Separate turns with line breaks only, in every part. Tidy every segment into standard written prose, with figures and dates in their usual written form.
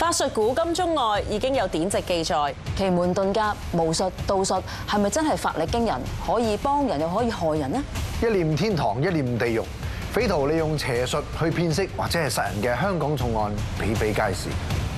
法術古今中外已經有典籍記載，
奇門遁甲、巫術、道術係咪真係法力驚人，可以幫人又可以害人呢？
一念天堂，一念地獄，匪徒利用邪術去騙色或者係殺人嘅香港重案比比皆是。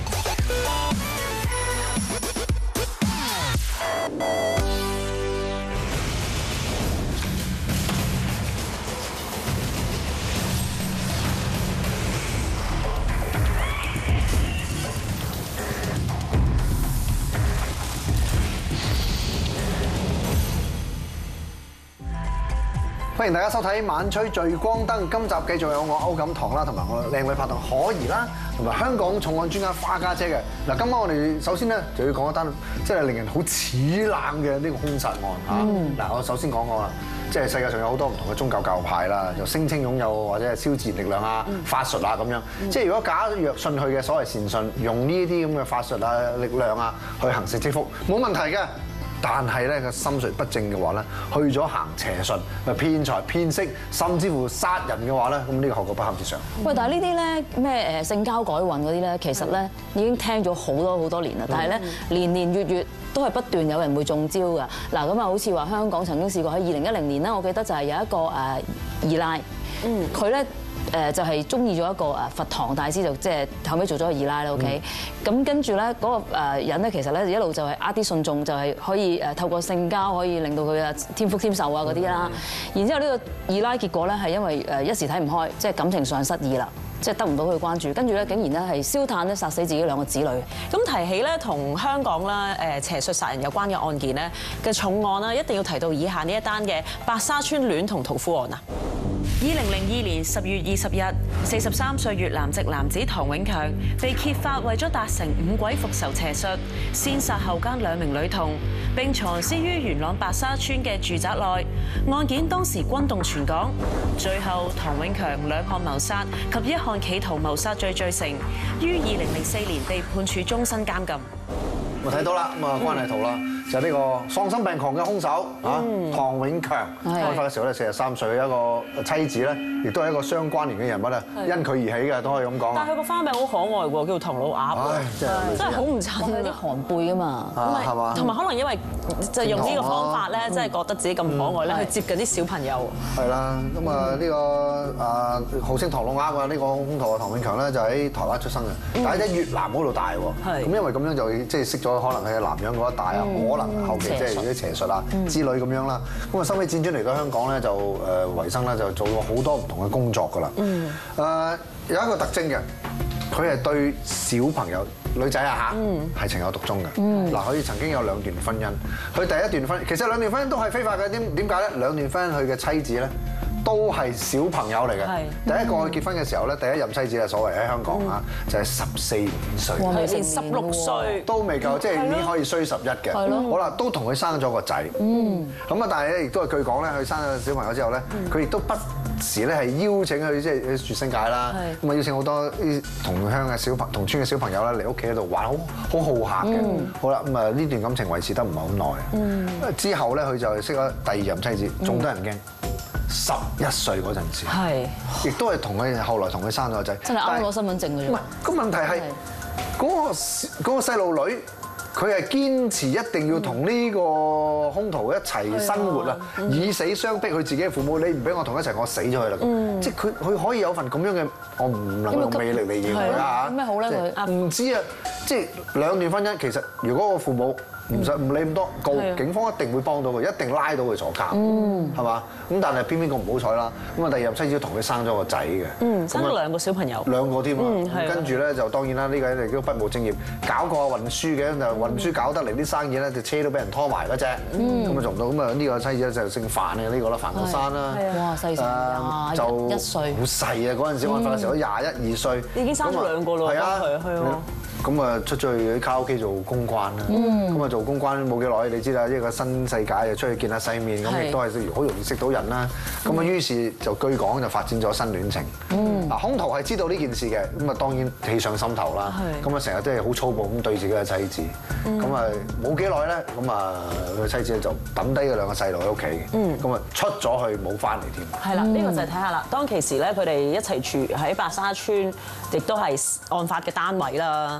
歡迎大家收睇《晚吹聚光燈》，今集繼續有我歐錦棠啦，同埋我靚女拍檔可怡啦，同埋香港重案專家花家姐嘅。嗱，今晚我哋首先咧就要講一單即係令人好齒冷嘅呢個兇殺案嚇。嗱，我首先講啦，即係世界上有好多唔同嘅宗教教派啦，就聲稱擁有或者係超自然力量啊、法術啊咁樣。即係如果假若信佢嘅所謂善信，用呢啲咁嘅法術啊、力量啊去行善積福，冇問題嘅。但係咧個心術不正嘅話咧，去咗行邪術，咪騙財騙色，甚至乎殺人嘅話咧，咁呢個後果不堪設想。
喂，但係呢啲咧咩性交改運嗰啲咧，其實咧已經聽咗好多年啦，但係咧年年月都係不斷有人會中招㗎。嗱咁啊，好似話香港曾經試過喺2010年啦，我記得就係有一個二奶，佢咧。就係中意咗一個佛堂大師，就即係後尾做咗個二奶啦。OK，咁跟住咧嗰個人咧，其實咧一路就係呃啲信眾，就係可以透過性交可以令到佢添福添壽啊嗰啲啦。然之後呢個二奶結果咧係因為一時睇唔開，即係感情上失意啦。即係得唔到佢關注，跟住咧竟然咧係燒炭咧殺死自己2個子女。
咁提起咧同香港啦邪術殺人有關嘅案件咧嘅重案啦，一定要提到以下呢一單嘅白沙村戀童屠夫案啊。2002年10月20日，43歲越南籍男子唐永強被揭發為咗達成五鬼復仇邪術，先殺後姦2名女童，並藏屍於元朗白沙村嘅住宅內。案件當時轟動全港，最後唐永強2項謀殺及1項企圖謀殺罪罪成，於2004年被判處終身監禁。
我睇到啦，咁啊關係圖啦，就係呢個喪心病狂嘅兇手啊，唐永強。案發嘅時候咧，43歲，一個妻子咧，亦都係一個相關聯嘅人物啊，因佢而起嘅都可以咁講。
但係佢個花名好可愛喎，叫唐老鴨。
唉，
真係好唔襯
有啲寒背啊嘛，
係嘛？
同埋可能因為就用呢個方法咧，真係覺得自己咁可愛咧，去接近啲小朋友。
係啦，咁啊呢個號稱唐老鴨啊，呢個兇徒啊唐永強咧就喺台灣出生嘅，但係喺越南嗰度大喎。咁因為咁樣就即係識咗可能係南洋嗰一帶啊，可能後期即係啲邪術啊之類咁樣啦。咁啊收尾輾轉嚟到香港咧就維生咧就做過好多唔同嘅工作㗎啦。有一個特徵嘅，佢係對小朋友女仔啊嚇係情有獨鍾嘅。嗱，佢曾經有2段婚姻，佢第一段婚其實2段婚姻都係非法嘅。點解咧？2段婚姻佢嘅妻子咧都係小朋友嚟嘅。第一個佢結婚嘅時候咧，第一任妻子係所謂喺香港啊，就係14、15歲，
未成16歲
都未夠，即係已經可以衰11嘅。好啦，都同佢生咗個仔。咁啊，但係咧亦都係據講咧，佢生咗小朋友之後咧，佢亦都不時咧係邀請佢即係去絕星界啦，咁啊邀請好多啲同鄉嘅同村嘅小朋友咧嚟屋企喺度玩，好好客嘅。好啦，咁啊呢段感情維持得唔係好耐。之後咧佢就識咗第2任妻子，仲得人驚。11歲嗰陣時，亦都係後來同佢生咗個仔。
真係啱攞身份證嘅啫。
唔係，個問題係嗰個細路女。佢係堅持一定要同呢個兇徒一齊生活啊，以死相逼佢自己嘅父母。你唔俾我同一齊，我死咗佢啦。即係佢可以有份咁樣嘅，我唔能夠用魅力嚟形容佢啊。
咩好咧？佢
唔知啊，即係2段婚姻，其實如果個父母唔理咁多，警方一定會幫到佢，一定拉到佢坐監，係嘛？咁但係偏偏佢唔好彩啦。咁啊，第2任妻子同佢生咗個仔嘅，
生咗2個小朋友
，2個添啊。跟住咧就當然啦，呢個人亦都不務正業，搞過運輸嘅，就運輸搞得嚟啲生意咧，隻車都俾人拖埋嗰隻，咁啊做唔到。咁啊呢個妻子咧就姓范嘅呢個啦，范國山啦。
哇，細細就21歲，
好細啊！嗰陣時案發嘅時候都21、22歲，
已經生咗2個咯。係啊，
咁啊出咗去卡拉 OK 做公關啦，咁啊做公關冇幾耐，你知啦，一個新世界就出去見下世面，咁亦都係好容易識到人啦。咁啊於是就據講就發展咗新戀情。嗱，兇徒係知道呢件事嘅，咁啊當然氣上心頭啦。咁啊成日都係好粗暴咁對自己嘅妻子。咁啊冇幾耐咧，咁啊佢妻子就抌低嗰2個細路喺屋企，咁啊出咗去冇翻嚟添。
係啦，呢個就係睇下啦。當其時咧，佢哋一齊住喺白沙村，亦都係案發嘅單位啦。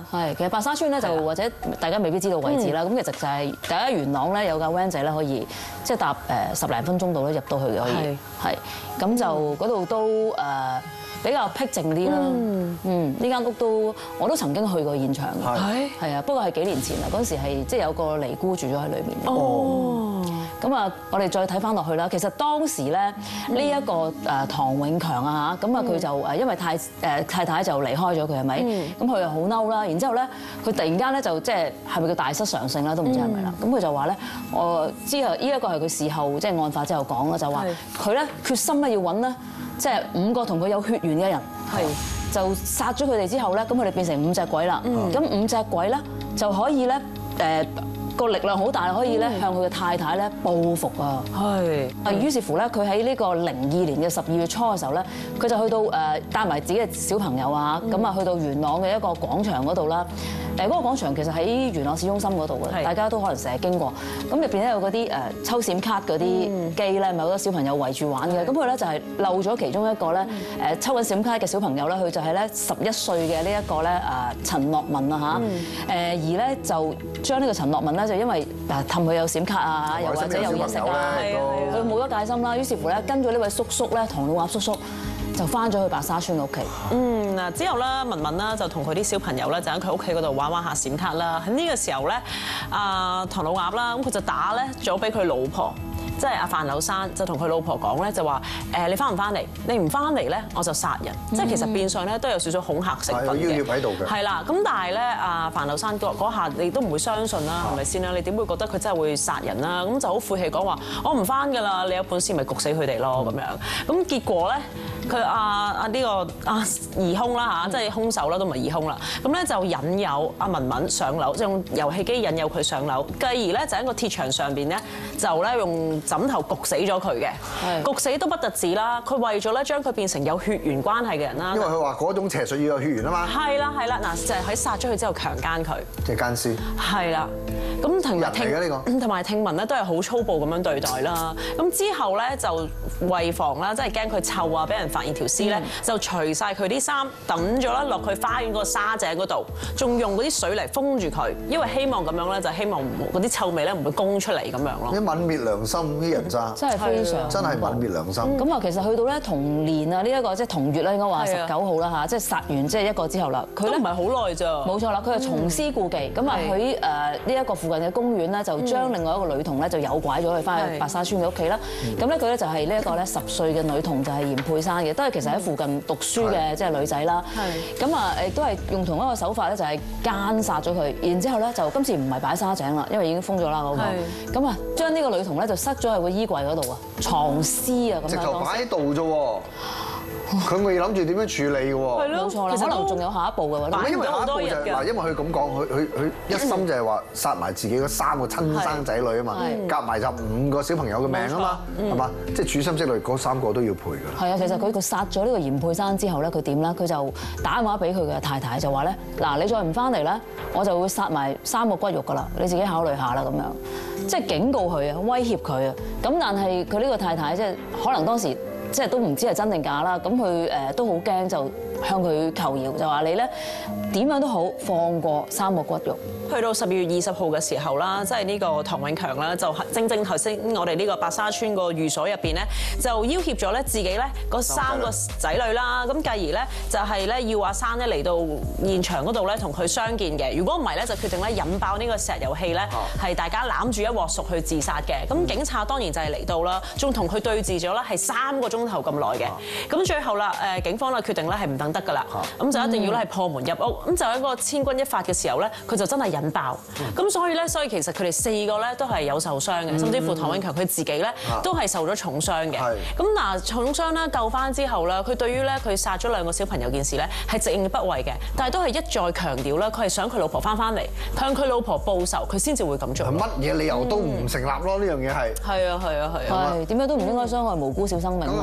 係，其實白沙村咧就或者大家未必知道位置啦。咁其實就係第一元朗咧有架 van 仔咧可以即係搭10零分鐘度咧入到去嘅可以。係。咁就嗰度都比較僻靜啲啦。呢間屋我都曾經去過現場嘅。係啊，不過係幾年前啦。嗰陣時係即係有個尼姑住咗喺裏面。哦。咁啊，我哋再睇翻落去啦。其實當時咧呢一個唐永強啊嚇，咁啊佢就因為太太就離開咗佢係咪？咁佢又好嬲啦。然之後咧，佢突然間咧就即係咪叫大失常性啦？都唔知係咪啦。咁佢就話咧，我之後呢一個係佢事後即係案發之後講啦，就話佢咧決心咧要揾咧即係5個同佢有血緣嘅人，就殺咗佢哋之後咧，咁佢哋變成5隻鬼啦。咁5隻鬼咧就可以咧個力量好大，可以咧向佢嘅太太咧報復啊！於是乎咧，佢喺呢個02年嘅12月初嘅時候咧，佢就去到帶埋自己嘅小朋友啊，咁啊去到元朗嘅一個廣場嗰度啦。嗰個廣場其實喺元朗市中心嗰度嘅，大家都可能成日經過。咁入邊咧有嗰啲抽閃卡嗰啲機咧，咪好多小朋友圍住玩嘅。咁佢咧就係漏咗其中一個咧抽緊閃卡嘅小朋友咧，佢就係咧11歲嘅呢一個咧陳樂文啊嚇。而咧就將呢個陳樂文咧就因為氹佢有閃卡啊，又或者有嘢食啊，佢冇咗戒心啦。於是乎咧跟住呢位叔叔咧唐老鴨叔叔就翻咗去白沙村屋企。
嗱之後咧，文文啦就同佢啲小朋友咧就喺佢屋企嗰度玩下閃卡啦。喺呢個時候咧，唐老鴨啦咁佢就打咧咗俾佢老婆。即係阿范柳山就同佢老婆講咧，就話你翻唔翻嚟？你唔翻嚟咧，我就殺人。即係其實變相咧都有少少恐嚇成分嘅。
喺度嘅。係
啦，咁但係咧，阿范柳山嗰下你都唔會相信啦，係咪先啦？你點會覺得佢真係會殺人啦？咁就好晦氣講話，我唔翻㗎啦，你有本事咪焗死佢哋咯咁樣。咁結果咧，佢呢個疑兇啦嚇，即係兇手啦，都唔係疑兇啦。咁咧就引誘阿文文上樓，即係用遊戲機引誘佢上樓，繼而咧就喺個鐵牆上邊咧就咧用枕頭焗死咗佢嘅，焗死都不特止啦。佢為咗咧將佢變成有血緣關係嘅人啦，
因為佢話嗰種邪術要有血緣啊嘛。係
啦，嗱就係喺殺咗佢之後強姦佢，
即係姦屍。係
啦，咁同埋
同
埋聽聞咧都係好粗暴咁樣對待啦。咁之後咧就為防啦，即係驚佢臭啊，俾人發現條屍咧，就除晒佢啲衫，抌咗啦落去花園個沙井嗰度，仲用嗰啲水嚟封住佢，因為希望咁樣咧就希望嗰啲臭味咧唔會供出嚟咁樣咯。
泯滅良心啲人渣，
真係非常
真係泯滅良心。
咁啊，其實去到咧同年啊，呢一個即係同月啦，應該話19號啦嚇，即係殺完即係一個之後啦，佢咧
唔係好耐咋。
冇錯啦，佢係重施故技，咁啊喺呢一個附近嘅公園咧，就將另外一個女童咧就誘拐咗去翻去白沙村嘅屋企啦。咁咧佢咧就係呢一個咧10歲嘅女童，就係嚴佩珊嘅，都係其實喺附近讀書嘅即係女仔啦。咁啊亦都係用同一個手法咧，就係姦殺咗佢，然之後咧就今次唔係擺沙井啦，因為已經封咗啦嗰個。咁啊將呢個女童咧就塞咗喺個衣櫃嗰度啊，藏屍啊咁樣。
直頭擺喺度啫喎。佢未諗住點樣處理嘅喎，
冇錯啦，可能仲有下一步嘅喎。
因為下一步就嗱，因為佢咁講，佢一心就係話殺埋自己嗰3個親生仔女啊嘛，夾埋就5個小朋友嘅命啊嘛，係嘛？即係處心積慮嗰3個都要賠㗎。係啊，其實佢殺咗呢個嚴佩珊之後咧，佢點咧？佢就打電話俾佢嘅太太，就話咧：嗱，你再唔翻嚟咧，我就會殺埋3個骨肉㗎啦，你自己考慮下啦咁樣，即係警告佢啊，威脅佢啊。咁但係佢呢個太太即係可能當時。即係都唔知係真定假啦，咁佢都好驚，就向佢求饒，就話你咧點樣都好放過3個骨肉。去到12月20號嘅時候啦，即係呢個唐永強啦，就正頭先我哋呢個白沙村個寓所入邊咧，就要挾咗咧自己咧嗰3個仔女啦，咁繼而咧就係咧要阿珊咧嚟到現場嗰度咧同佢相見嘅。如果唔係咧，就決定咧引爆呢個石油氣咧，係大家攬住一鑊熟去自殺嘅。咁警察當然就係嚟到啦，仲同佢對峙咗啦，係3個鐘頭咁耐嘅。咁最後啦，警方咧決定咧係唔等得㗎啦，咁就一定要咧係破門入屋。咁就喺個千鈞一髮嘅時候咧，佢就真係引爆。咁所以其實佢哋4個咧都係有受傷嘅，甚至乎唐永強佢自己咧都係受咗重傷嘅。咁嗱，重傷啦救翻之後咧，佢對於咧佢殺咗2個小朋友件事咧係直認不諱嘅，但係都係一再強調咧，佢係想佢老婆翻嚟，向佢老婆報仇，佢先至會咁做。乜嘢理由都唔成立咯，呢樣嘢係。係啊，點樣都唔應該傷害無辜小生命。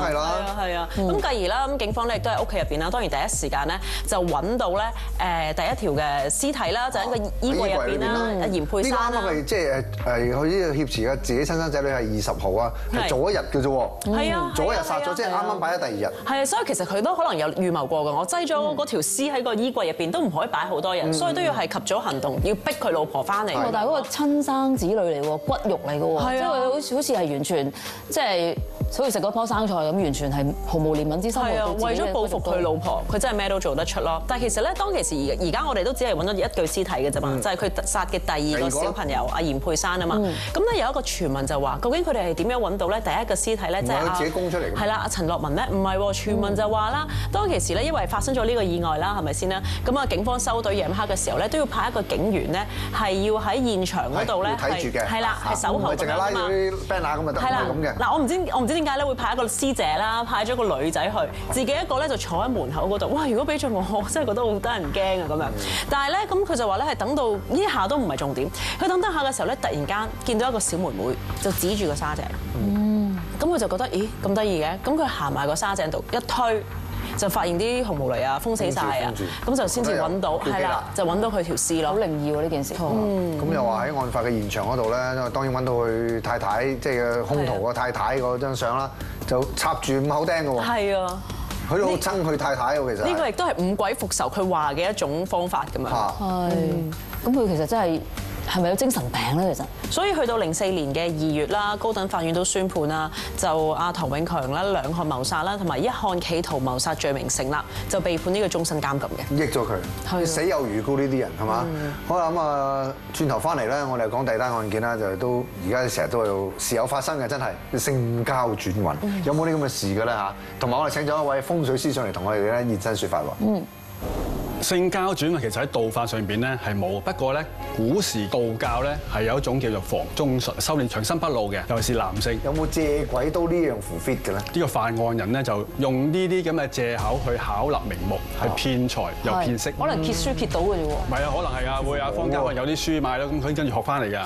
係啦，
係啊。咁繼而啦，咁警方咧亦都喺屋企入邊啦，當然第一時間咧就揾到咧第一條嘅屍體啦，就喺個衣櫃入邊啦，阿嚴佩珊啦。
呢個啱啱係即係佢呢個挾持嘅自己親生仔女係20號啊，係早一日嘅啫喎。係啊，早一日殺咗，即係啱啱擺喺第2日。
係啊，所以其實佢都可能有預謀過㗎。我擠咗嗰條屍喺個衣櫃入邊，都唔可以擺好多人，所以都要係及早行動，要逼佢老婆翻嚟。
但係嗰個親生子女嚟喎，骨肉嚟㗎喎，即係好似係完全即係好似食嗰棵生菜咁，完全係毫無憐憫之心。係啊，為咗報復佢老婆，佢真係咩都做得出咯。但係其實咧，當其時而家我哋都只係揾咗一具屍體嘅啫嘛，就係佢殺嘅第2個小朋友阿嚴佩珊啊嘛。咁咧有一個傳聞就話，究竟佢哋係點樣揾到咧？第一個屍體咧，即係
佢自己供出嚟嘅。
係啦，阿陳樂文咧，唔係喎，傳聞就話啦，當其時咧，因為發生咗呢個意外啦，係咪先啦？咁啊，警方收隊夜晚黑嘅時候咧，都要派一個警員咧，係要喺現場嗰度咧，
睇住嘅，
係啦，係守候咁樣啊嘛。唔係淨係拉咗啲 banner 咁就得，係咁嘅。嗱，我唔知點解咧會派一個師姐啦，派咗個女仔去，自己一個咧就坐喺門口嗰度。哇！如果俾咗我真係覺得好得人驚啊咁樣。但係咧，咁佢就話咧係等到呢下都唔係重點。佢等下嘅時候咧，突然間見到一個小妹妹就指住個沙井。咁佢就覺得咦咁得意嘅，咁佢行埋個沙井度一推，就發現啲紅毛狸啊封死晒啊，咁就先至揾到，係啦，就揾到佢條屍咯。好靈異喎呢件事。
咁又話喺案發嘅現場嗰度咧，當然揾到佢太太，即係兇徒個太太嗰張相啦，就插住5口釘嘅喎。係啊，佢都好憎佢太太喎，其實。呢個亦都係五鬼復仇佢話嘅一種方法咁樣。
係。咁佢其實真係。係咪有精神病咧？其實，
所以去到04年嘅2月啦，高等法院都宣判啦，就阿唐永強啦2項謀殺啦，同埋1項企圖謀殺罪名成立，就被判呢個終身監禁嘅。
益咗佢，死有餘辜呢啲人係嘛？好啦咁啊，轉頭翻嚟咧，我哋講第二單案件啦，就都而家成日都有時有發生嘅，真係性交轉運，有冇啲咁嘅事嘅咧嚇？同埋我哋請咗一位風水師上嚟同我哋咧現身説法喎。
性交轉運其實喺道法上邊咧係冇，不過咧古時道教咧係有一種叫做房中術，修煉長生不老嘅，尤其是男性。
有冇借鬼都呢樣符 fit 嘅咧？
呢個犯案人咧就用呢啲咁嘅藉口去巧立名目，去騙財又騙色。
可能揭書揭到嘅啫喎。
唔係啊，可能係啊，會啊，坊間話有啲書賣咯，咁佢跟住學翻嚟㗎。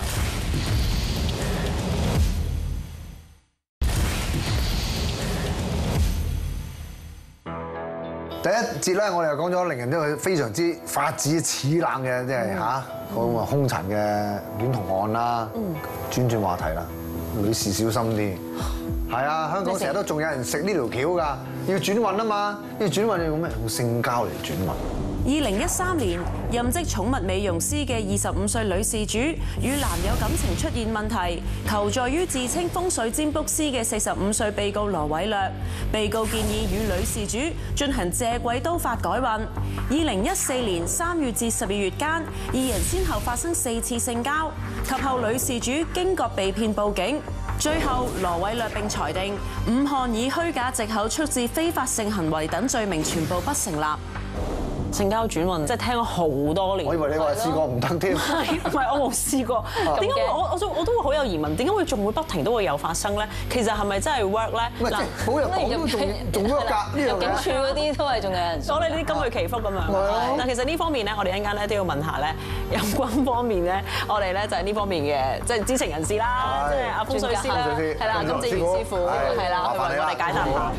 第一節咧，我哋又講咗令人都非常之發指齒冷嘅，即係嚇嗰個兇殘嘅戀童案啦。轉話題啦，女士小心啲。係啊，香港成日都仲有人食呢條橋㗎，要轉運啊嘛，要轉運要用咩？用性交嚟轉運。
2013年，任職寵物美容師嘅25歲女事主與男友感情出現問題，求助於自稱風水占卜師嘅45歲被告羅偉略。被告建議與女事主進行借鬼刀法改運。2014年3月至12月間，二人先後發生4次性交，及後女事主驚覺被騙報警。最後，羅偉略並裁定5項以虛假藉口促致非法性行為等罪名全部不成立。性交轉運，即係聽咗好多年。
我以為你話試過唔得添。
唔係我冇試過。點解我都會好有疑問？點解會仲會不停都會有發生咧？其實係咪真係 work 咧？
嗱，好人講都仲 work 㗎呢樣嘢。
警署嗰啲都係仲有人。
我哋呢啲今日祈福咁樣。嗱，其實呢方面咧，我哋一陣間咧都要問下咧，有關方面咧，我哋咧就係呢方面嘅即係知情人士啦，即係阿風水師啦，係啦，金志源師傅係啦，去為我哋解答下。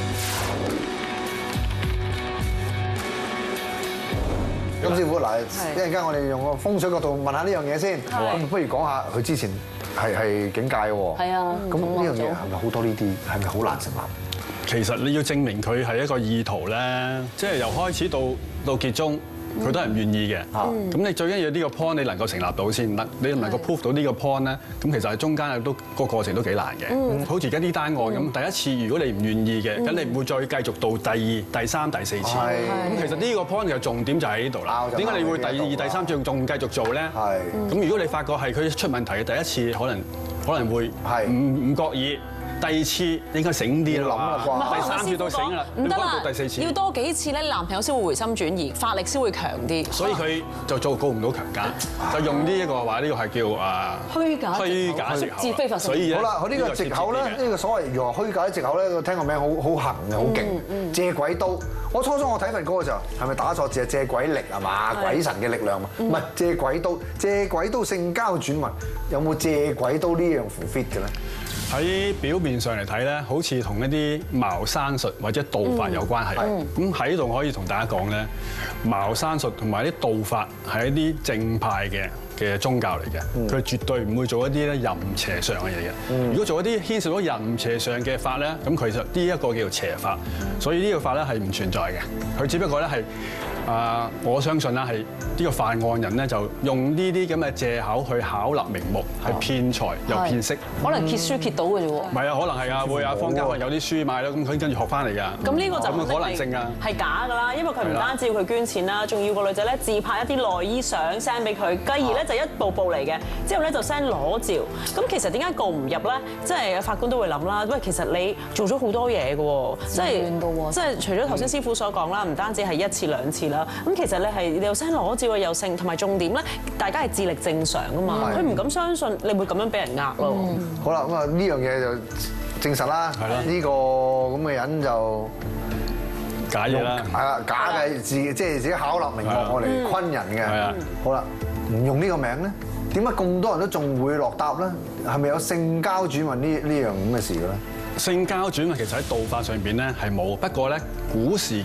金師傅嗱，一陣間我哋用個風水角度問下呢樣嘢先。咁不如講下佢之前係警戒喎。
係啊。
咁呢樣嘢係咪好多呢啲？係咪好難成立？
其實你要證明佢係一個意圖咧，即係由開始到結終。佢都係唔願意嘅，咁你最緊要呢個 point 你能夠成立到先得，你能夠 prove 到呢個 point 咧，咁其實係中間都個過程都幾難嘅。好似而家呢單案咁，第一次如果你唔願意嘅，咁你唔會再繼續到第2、第3、第4次。咁其實呢個 point 嘅重點就喺呢度啦。點解你會第2、第3次仲繼續做咧？咁如果你發覺係佢出問題嘅第一次，可能會唔覺意。第2次應該醒啲啦，第3次都醒啦，
唔得啦，
第4次
要多幾次咧，男朋友先會回心轉意，法力先會強啲。
所以佢就告唔到強姦，就用呢一個話呢個係叫虛假藉口，
非法。
所以好啦，佢呢個藉口咧，呢個所謂如何虛假嘅藉口咧，聽個名好行嘅，好勁，借鬼刀。 我初初我睇份稿嘅時候，係咪打錯字啊？借鬼力係嘛？鬼神嘅力量嘛？唔係借鬼刀，借鬼刀性交轉運，有冇借鬼刀呢樣符 fit 嘅咧？
喺表面上嚟睇咧，好似同一啲茅山術或者道法有關係。咁喺度可以同大家講咧，茅山術同埋啲道法係一啲正派嘅宗教嚟嘅，佢絕對唔會做一啲咧淫邪上嘅嘢嘅。如果做一啲牽涉到淫邪上嘅法咧，咁其實呢一個叫做邪法，所以呢個法咧係唔存在嘅。佢只不過咧係我相信啦係呢個犯案人咧就用呢啲咁嘅藉口去巧立名目，去騙財又騙色。
可能揭書揭到嘅啫喎。
唔係啊，可能係啊，會啊，坊間有啲書賣啦，咁佢跟住學翻嚟㗎。
咁呢個就
咁嘅可能性㗎。
係假㗎啦，因為佢唔單止要佢捐錢啦，仲要個女仔咧自拍一啲內衣相 send 俾佢，繼而咧就一步步嚟嘅，之後咧就 send 裸照。咁其實點解告唔入咧？即係法官都會諗啦，喂，其實你做咗好多嘢嘅喎，即係除咗頭先師傅所講啦，唔單止係一次兩次啦，咁其實你又 send 裸照啊，又性，同埋重點咧，大家係智力正常㗎嘛，佢唔敢相信你會咁樣俾人呃咯。
好啦，咁啊呢樣嘢就證實啦，呢個咁嘅人就
假嘢啦，
係啦，假嘅即係自己巧立名目我嚟昆人嘅。
係啊，
好啦，唔用呢個名咧，點解咁多人都仲會落答咧？係咪有性交轉運呢樣咁嘅事嘅咧？
性交轉運其實喺道法上邊咧係冇，不過咧古時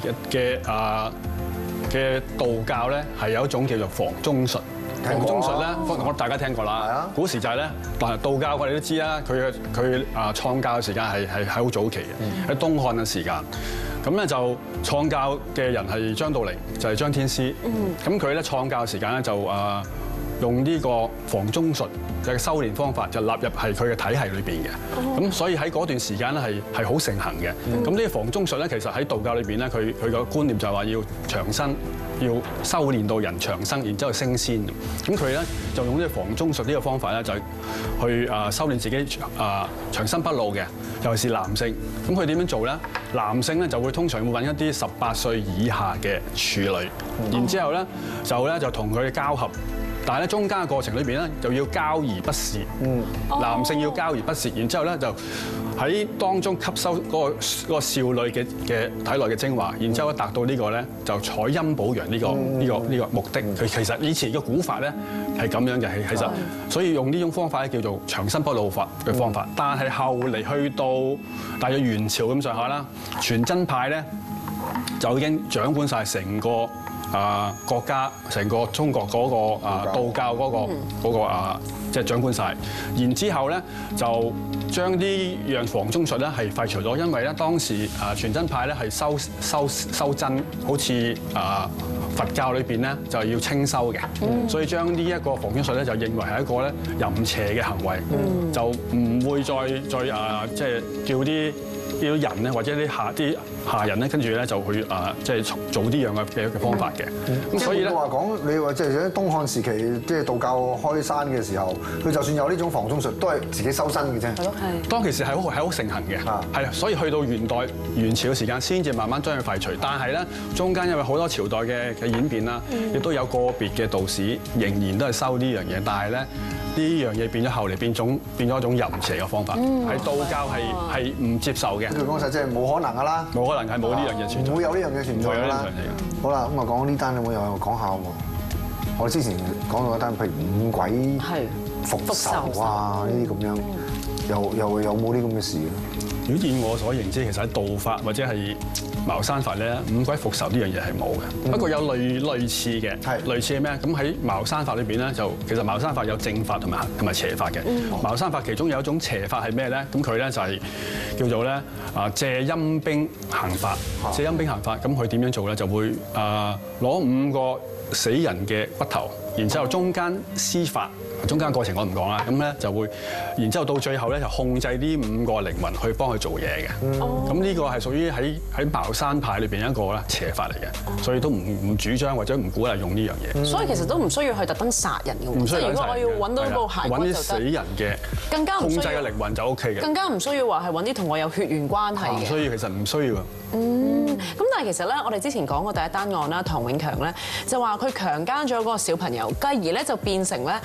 嘅道教咧係有一種叫做房中術。房中術咧，我大家聽過啦。古時就係咧，但係道教我哋都知啦，佢創教嘅時間係好早期嘅，喺東漢嘅時間。咁咧就創教嘅人係張道陵，就係張天師。咁佢咧創教嘅時間咧就用呢個房中術嘅修練方法，就納入係佢嘅體系裏邊嘅。咁所以喺嗰段時間咧係好盛行嘅。咁呢個房中術咧，其實喺道教裏邊咧，佢個觀念就係話要長生，要修練到人長生，然之後升仙。咁佢咧就用呢個房中術呢個方法咧，就去修練自己長生不老嘅，尤其是男性。咁佢點樣做咧？男性咧就會通常會揾一啲18歲以下嘅處女，然之後咧就同佢交合。但係咧中間嘅過程裏邊咧，就要交而不泄。男性要交而不泄，然之後咧就喺當中吸收嗰個少女嘅體內嘅精華，然之後達到呢個咧就採陰補陽呢個目的。佢其實以前嘅古法咧係咁樣嘅，其實所以用呢種方法咧叫做長生不老法嘅方法。但係後嚟去到大約元朝咁上下啦，全真派咧就已經掌管晒成個國家，成個中國嗰個道教嗰個即係掌管晒。然之後咧就將呢樣房中術咧係廢除咗，因為咧當時全真派咧係修真，好似佛教裏邊咧就係要清修嘅，所以將呢一個房中術咧就認為係一個咧淫邪嘅行為，就唔會再即係叫啲人咧或者啲下人咧，跟住咧就去即係做呢樣嘅方法嘅。咁所以咧，話講你話即係喺東漢時期，即係道教開山嘅時候，佢就算有呢種房中術，都係自己修身嘅啫。係咯，係。當其時係好盛行嘅，係啊，所以去到元朝嘅時間，先至慢慢將佢廢除。但係咧，中間因為好多朝代嘅演變啦，亦都有個別嘅道士仍然都係修呢樣嘢，但係咧呢樣嘢變咗後嚟變咗一種淫邪嘅方法，喺道教係唔接受嘅。佢講實即係冇可能㗎啦，冇可能係冇呢樣嘢存在，唔會有呢樣嘢存在㗎啦。好啦，咁啊講呢單，你會又講下喎？我之前講到一單，譬如五鬼復仇啊，呢啲咁樣，又有冇啲咁嘅事咧？如果以我所認知，其實喺道法或者係茅山法咧，五鬼復仇呢樣嘢係冇嘅。不過有類似嘅，類似係咩？咁喺茅山法裏邊咧，就其實茅山法有正法同埋邪法嘅。茅山法其中有一種邪法係咩咧？咁佢咧就係叫做咧借陰兵行法。借陰兵行法，咁佢點樣做咧？就會攞5個死人嘅骨頭，然之後中間施法。中間過程我唔講啦，咁咧就會，然之後到最後咧就控制呢5個靈魂去幫佢做嘢嘅。咁呢個係屬於喺茅山派裏邊一個咧邪法嚟嘅，所以都唔主張或者唔鼓勵用呢樣嘢。所以其實都唔需要去特登殺人嘅喎，即係如果我要揾到部骸骨就得。揾啲死人嘅，更加唔需要控制嘅靈魂就 OK 嘅。更加唔需要話係揾啲同我有血緣關係嘅。所以其實唔需要。咁但係其實咧，我哋之前講過第一單案啦，唐永強咧就話佢強姦咗嗰個小朋友，繼而咧就變成咧係同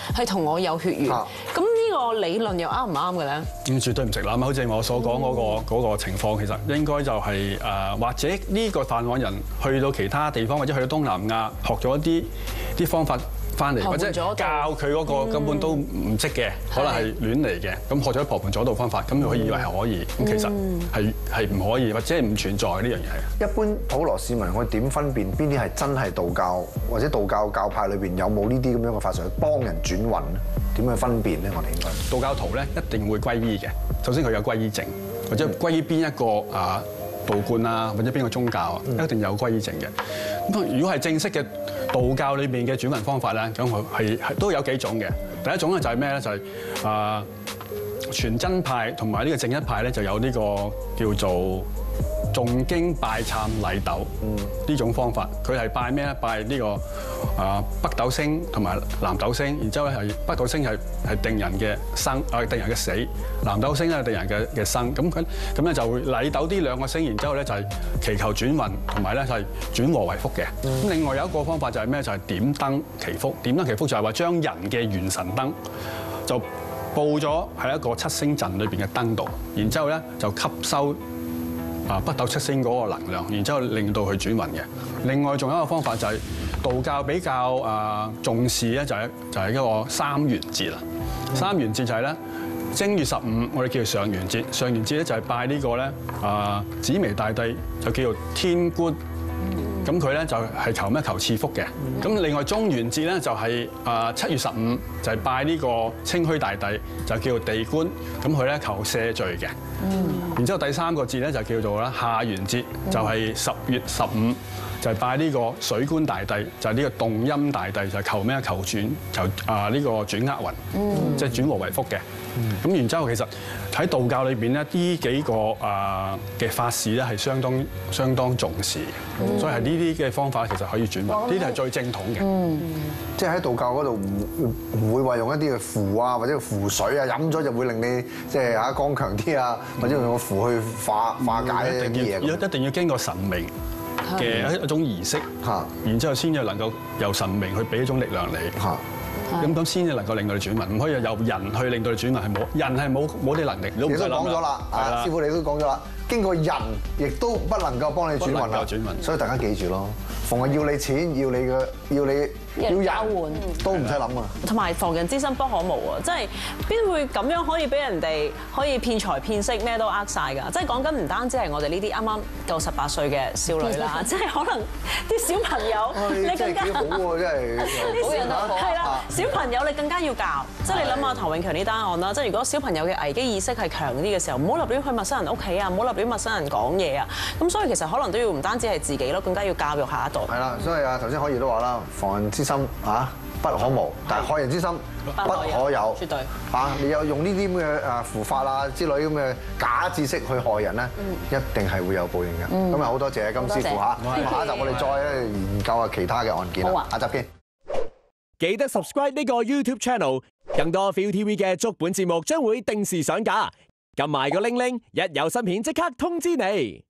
我有血緣。咁呢個理論又啱唔啱嘅咧？
絕對唔直諗，好似我所講嗰個情況，其實應該就係或者呢個犯案人去到其他地方，或者去到東南亞學咗啲方法翻嚟，或者教佢嗰個根本都唔識嘅，可能係亂嚟嘅。咁學咗旁門左道方法，咁佢以為係可以，咁其實係唔可以，或者係唔存在呢樣嘢。一般
普羅市民可以點分辨邊啲係真係道教，或者道教教派裏邊有冇呢啲咁樣嘅法術去幫人轉運咧？點去分辨咧？我哋應該
道教徒咧一定會歸依嘅。首先佢有歸依證，或者歸依邊一個道觀啊，或者邊個宗教啊，一定有歸依證嘅。咁如果係正式嘅道教裏邊嘅轉運方法咧，咁係都有幾種嘅。第一種咧就係咩咧？就係全真派同埋呢個正一派咧，就有呢個叫做誦經拜懺禮斗呢種方法。佢係拜咩咧？拜呢個北斗星同埋南斗星，然之後咧係北斗星係定人嘅生，定人嘅死；南斗星咧定人嘅生。咁咧就會禮斗呢兩個星，然之後咧就係祈求轉運，同埋咧就係轉禍為福嘅。咁另外有一個方法就係咩？就係點燈祈福。點燈祈福就係話將人嘅元神燈就佈咗喺一個七星陣裏邊嘅燈度，然之後咧就吸收北斗七星嗰個能量，然之後令到佢轉運嘅。另外仲有一個方法就係道教比較重視咧，就係一個三元節啦。三元節就係咧正月15，我哋叫做上元節。上元節咧就係拜呢個咧紫微大帝，就叫做天官。咁佢咧就係求咩？求賜福嘅。咁另外中元節咧就係7月15，就係拜呢個清虛大帝，就叫做地官。咁佢咧求赦罪嘅。然之後第三個節咧就叫做啦下元節，就係10月15，就係拜呢個水官大帝，就係呢個動陰大帝，就係求咩？求轉呢個轉厄運，即係轉禍為福嘅。咁然之後其實喺道教裏邊咧，呢幾個嘅法事咧係相當重視嘅，所以係呢啲嘅方法其實可以轉運，呢啲係最正統嘅。
即係喺道教嗰度唔會話用一啲嘅符啊，或者符水啊，飲咗就會令你即係剛強啲啊，或者用個符去化解一啲嘢。
一定要經過神明嘅一種儀式，然之後先至能夠由神明去俾一種力量你。咁先至能夠令到你轉運，唔可以由人去令到你轉運，係冇人係冇啲能力。你都
講咗啦，師傅你都講咗啦，經過人亦都不能夠幫你轉運啦。所以大家記住咯，逢係要你錢，要人交換都唔使諗啊。
同埋防人之心不可無啊！即係邊會咁樣可以俾人哋可以騙財騙色咩都呃晒㗎？即係講緊唔單止係我哋呢啲啱啱夠18歲嘅少女啦，即係可能啲小朋友你更加
好喎，真係
啲小係啦，小朋友你更加要教。即係你諗下唐永強呢單案啦，即係如果小朋友嘅危機意識係強啲嘅時候，唔好立亂去陌生人屋企啊，唔好立亂陌生人講嘢啊。咁所以其實可能都要唔單止係自己咯，更加要教育下一代。
係啦，所以頭先可以都話啦，防人之心不可無，但係害人之心不可有。
絕對
你有用呢啲咁嘅符法啊之類咁嘅假知識去害人咧，一定係會有報應嘅。咁啊好多謝金師傅嚇，下一集我哋再研究下其他嘅案件啦。下集見。
記得 subscribe 呢個 YouTube channel， 更多 ViuTV 嘅足本節目將會定時上架。撳埋個鈴鈴，一有新片即刻通知你。